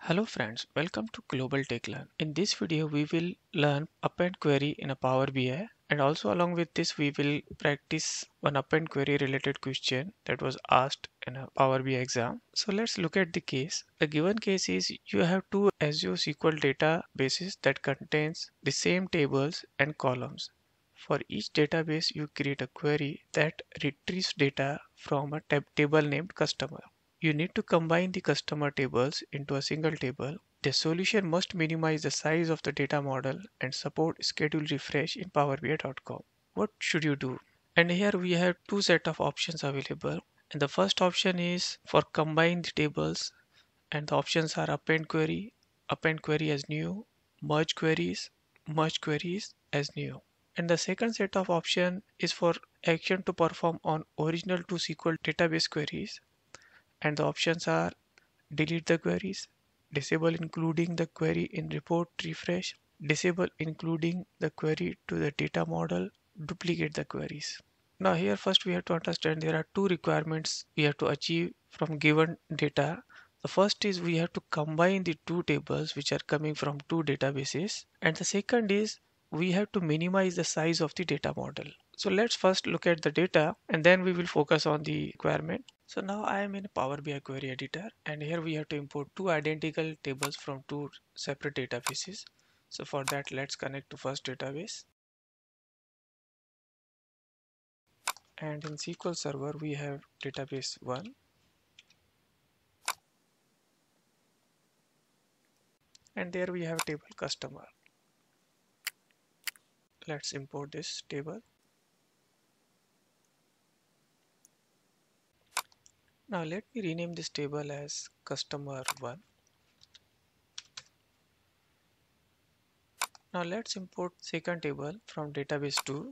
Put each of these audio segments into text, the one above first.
Hello friends, welcome to Global Tech Learn. In this video, we will learn append query in a Power BI, and also along with this, we will practice one append query related question that was asked in a Power BI exam. So let's look at the case. The given case is you have two Azure SQL databases that contains the same tables and columns. For each database, you create a query that retrieves data from a table named customer. You need to combine the customer tables into a single table. The solution must minimize the size of the data model and support schedule refresh in PowerBI.com. What should you do? And here we have two set of options available. And the first option is for combine the tables, and the options are append query as new, merge queries as new. And the second set of option is for action to perform on original to SQL database queries, and the options are delete the queries, disable including the query in report refresh, disable including the query to the data model, duplicate the queries. Now here first we have to understand there are two requirements we have to achieve from given data. The first is we have to combine the two tables which are coming from two databases, and the second is we have to minimize the size of the data model. So let's first look at the data and then we will focus on the requirement. So now I am in Power BI query editor, and here we have to import two identical tables from two separate databases. So for that, let's connect to first database. And in SQL Server, we have database 1. And there we have table customer. Let's import this table. Now let me rename this table as customer 1. Now let's import second table from database 2.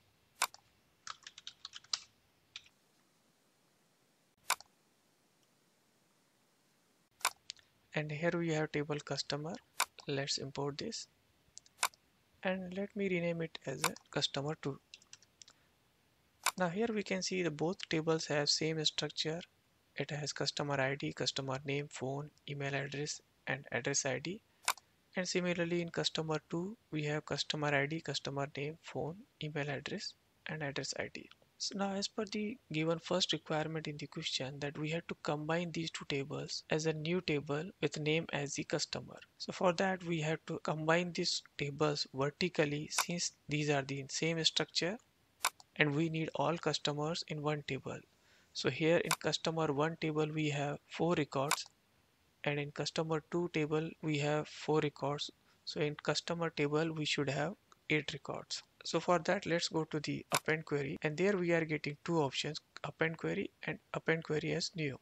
And here we have table customer. Let's import this. And let me rename it as a customer 2. Now here we can see the both tables have same structure. It has customer ID, customer name, phone, email address, and address ID. And similarly in customer 2 we have customer ID, customer name, phone, email address, and address ID. So now as per the given first requirement in the question, that we have to combine these two tables as a new table with name as the customer. So for that we have to combine these tables vertically, since these are the same structure and we need all customers in one table. So here in customer 1 table we have 4 records, and in customer 2 table we have 4 records. So in customer table we should have 8 records. So for that, let's go to the append query, and there we are getting two options, append query and append query as new.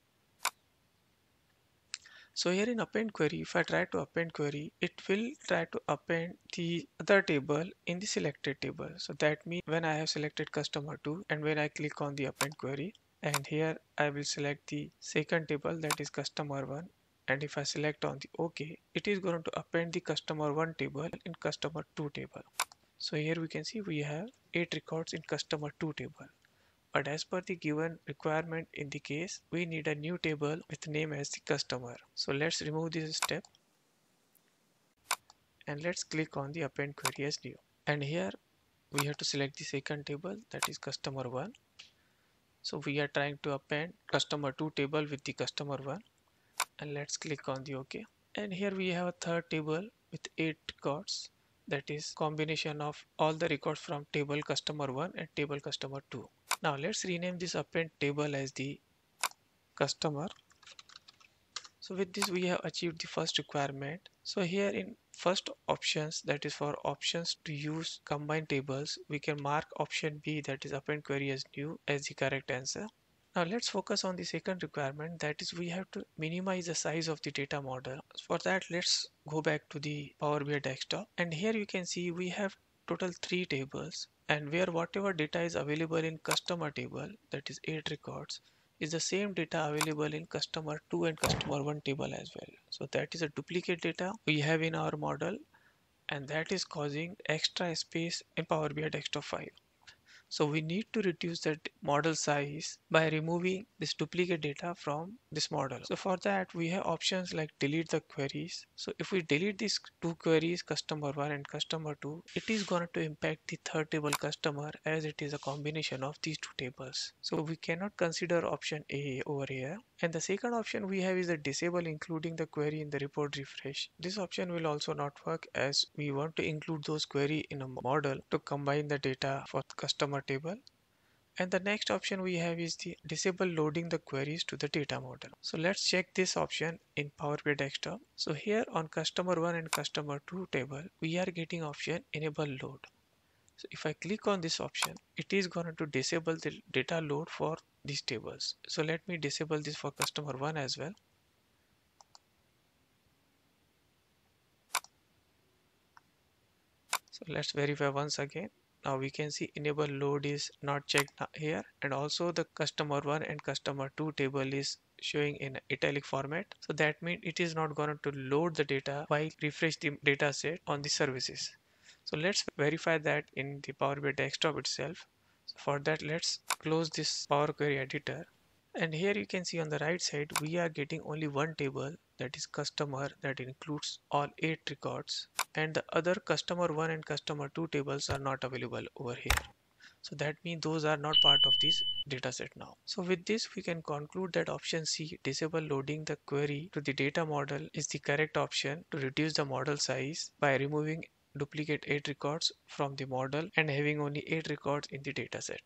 So here in append query, if I try to append query, it will try to append the other table in the selected table. So that means when I have selected customer 2 and when I click on the append query, and here I will select the second table, that is customer 1, and if I select on the OK, it is going to append the customer 1 table in customer 2 table. So here we can see we have 8 records in customer 2 table. But as per the given requirement in the case, we need a new table with name as the customer. So let's remove this step and let's click on the append query as new. And here we have to select the second table, that is customer 1. So we are trying to append customer 2 table with the customer 1, and let's click on the OK. And here we have a third table with 8 records, that is combination of all the records from table customer 1 and table customer 2. Now let's rename this append table as the customer. So with this we have achieved the first requirement. So here in first options, that is for options to use combined tables, we can mark option B, that is append query as new, as the correct answer. Now let's focus on the second requirement, that is we have to minimize the size of the data model. For that, let's go back to the Power BI desktop, and here you can see we have total 3 tables, and where whatever data is available in customer table, that is 8 records, is the same data available in customer 2 and customer 1 table as well. So that is a duplicate data we have in our model, and that is causing extra space in Power BI desktop file. So we need to reduce that model size by removing this duplicate data from this model. So for that we have options like delete the queries. So if we delete these two queries, customer 1 and customer 2, it is going to impact the third table customer, as it is a combination of these two tables. So we cannot consider option A over here. And the second option we have is the disable including the query in the report refresh. This option will also not work, as we want to include those query in a model to combine the data for the customer table. And the next option we have is the disable loading the queries to the data model. So let's check this option in Power BI desktop. So here on customer 1 and customer 2 table, we are getting option enable load. So if I click on this option, it is going to disable the data load for these tables. So let me disable this for customer 1 as well. So let's verify once again. Now we can see enable load is not checked here, and also the customer 1 and customer 2 table is showing in italic format. So that means it is not going to load the data while refresh the data set on the services. So let's verify that in the Power BI desktop itself. So for that, let's close this Power Query editor. And here you can see on the right side, we are getting only one table, that is customer, that includes all 8 records, and the other customer 1 and customer 2 tables are not available over here. So that means those are not part of this dataset now. So with this, we can conclude that option C, disable loading the query to the data model, is the correct option to reduce the model size by removing duplicate 8 records from the model and having only 8 records in the dataset.